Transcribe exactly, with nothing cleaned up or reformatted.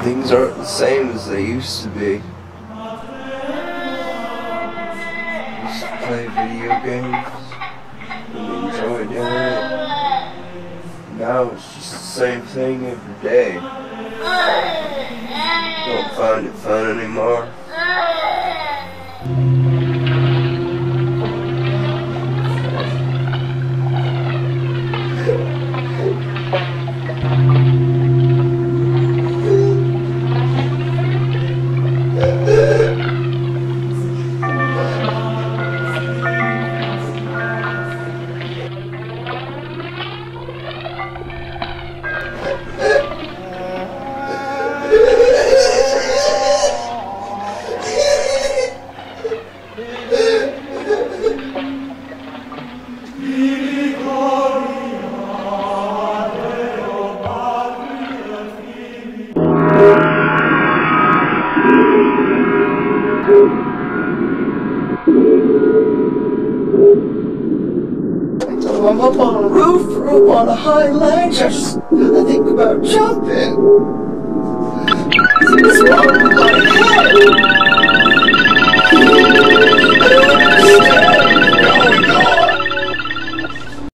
Things aren't the same as they used to be. Used to play video games and enjoy doing it. Now it's just the same thing every day. Don't find it fun anymore. I'm up on a roof or up on a high ledge. I just I think about jumping. What's wrong with my head?